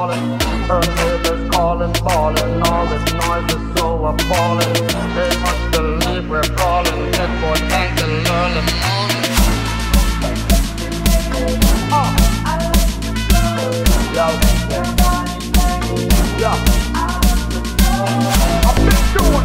falling. Her neighbors calling, falling. All this noise is so appalling. They must believe we're falling. Head for tanks and early morning. Yo. Yo. I've been doing.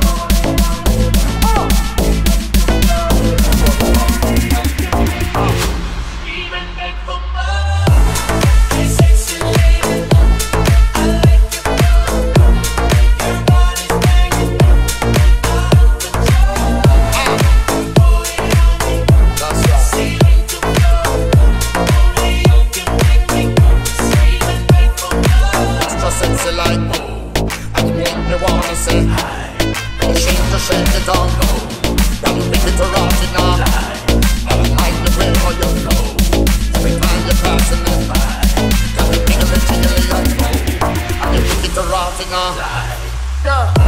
Shake it on, don't think it's a rocket now. I don't like the way how you flow. Every time you're passing it by, got me thinking the jiggly and you think it's a rocket now. Yeah.